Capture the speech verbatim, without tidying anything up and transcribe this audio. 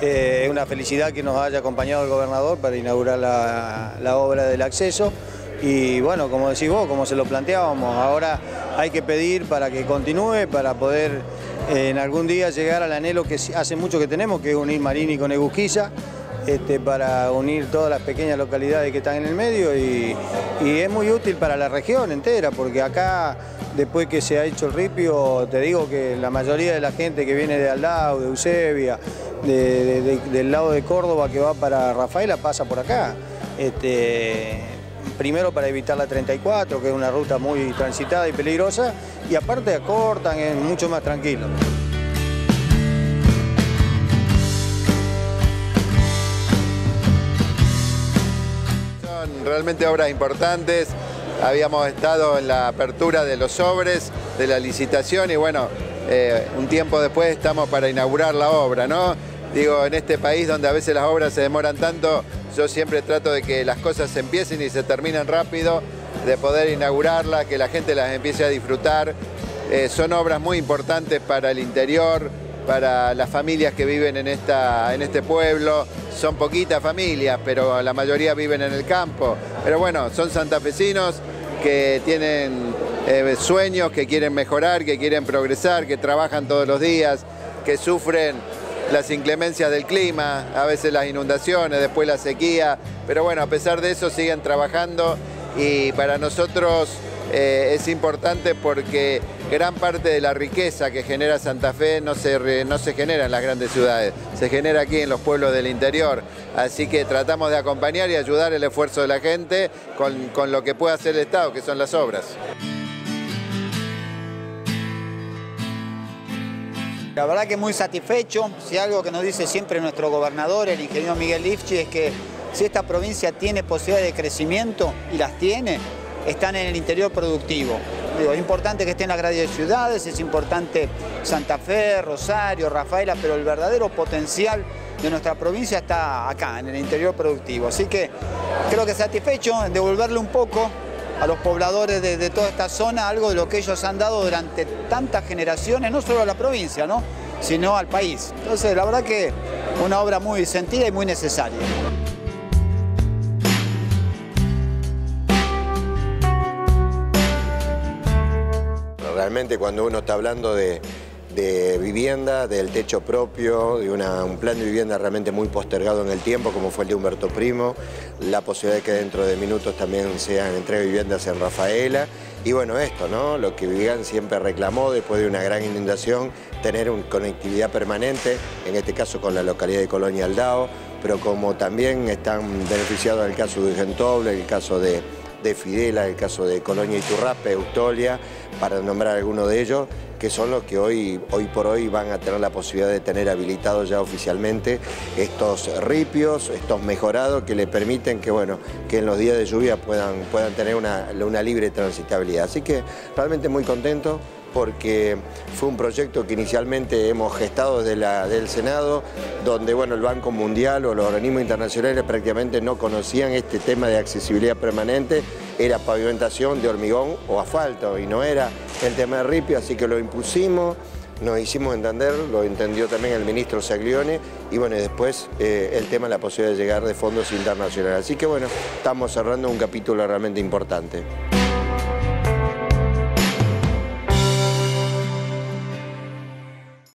Eh, es una felicidad que nos haya acompañado el gobernador para inaugurar la, la obra del acceso. Y bueno, como decís vos, como se lo planteábamos, ahora hay que pedir para que continúe, para poder eh, en algún día llegar al anhelo que hace mucho que tenemos, que es unir Marini con Egusquiza, este, para unir todas las pequeñas localidades que están en el medio y, y es muy útil para la región entera, porque acá, después que se ha hecho el ripio, te digo que la mayoría de la gente que viene de Aldao, de Eusebia, de, de, de, del lado de Córdoba que va para Rafaela, pasa por acá. Este, primero para evitar la treinta y cuatro, que es una ruta muy transitada y peligrosa, y aparte acortan, es mucho más tranquilo. Son realmente obras importantes. Habíamos estado en la apertura de los sobres, de la licitación y bueno, eh, un tiempo después estamos para inaugurar la obra, ¿no? Digo, en este país donde a veces las obras se demoran tanto, yo siempre trato de que las cosas se empiecen y se terminen rápido, de poder inaugurarlas, que la gente las empiece a disfrutar. Eh, son obras muy importantes para el interior, para las familias que viven en, esta, en este pueblo. Son poquitas familias, pero la mayoría viven en el campo. Pero bueno, son santafesinos que tienen eh, sueños, que quieren mejorar, que quieren progresar, que trabajan todos los días, que sufren las inclemencias del clima, a veces las inundaciones, después la sequía, pero bueno, a pesar de eso siguen trabajando y para nosotros eh, es importante porque gran parte de la riqueza que genera Santa Fe no se, no se genera en las grandes ciudades, se genera aquí en los pueblos del interior, así que tratamos de acompañar y ayudar el esfuerzo de la gente con, con lo que puede hacer el Estado, que son las obras. La verdad que muy satisfecho. Si algo que nos dice siempre nuestro gobernador, el ingeniero Miguel Lifchi, es que si esta provincia tiene posibilidades de crecimiento, y las tiene, están en el interior productivo. Digo, es importante que estén las grandes ciudades, es importante Santa Fe, Rosario, Rafaela, pero el verdadero potencial de nuestra provincia está acá, en el interior productivo. Así que creo que satisfecho en devolverle un poco a los pobladores de, de toda esta zona algo de lo que ellos han dado durante tantas generaciones, no solo a la provincia, ¿no?, sino al país. Entonces, la verdad que una obra muy sentida y muy necesaria. Realmente cuando uno está hablando de, de vivienda, del techo propio, de una, un plan de vivienda realmente muy postergado en el tiempo, como fue el de Humberto Primo, la posibilidad de que dentro de minutos también sean entrega de viviendas en Rafaela, y bueno, esto, ¿no?, lo que Vivian siempre reclamó después de una gran inundación, tener una conectividad permanente, en este caso con la localidad de Colonia Aldao, pero como también están beneficiados en el caso de Gentoble, en el caso de de Fidela, el caso de Colonia Iturraspe, Eustolia, para nombrar algunos de ellos, que son los que hoy, hoy por hoy van a tener la posibilidad de tener habilitados ya oficialmente estos ripios, estos mejorados que le permiten que, bueno, que en los días de lluvia puedan, puedan tener una, una libre transitabilidad. Así que realmente muy contento, porque fue un proyecto que inicialmente hemos gestado desde la, del Senado, donde bueno, el Banco Mundial o los organismos internacionales prácticamente no conocían este tema de accesibilidad permanente, era pavimentación de hormigón o asfalto y no era el tema de ripio, así que lo impusimos, nos hicimos entender, lo entendió también el ministro Saglione y bueno, y después eh, el tema de la posibilidad de llegar de fondos internacionales. Así que bueno, estamos cerrando un capítulo realmente importante.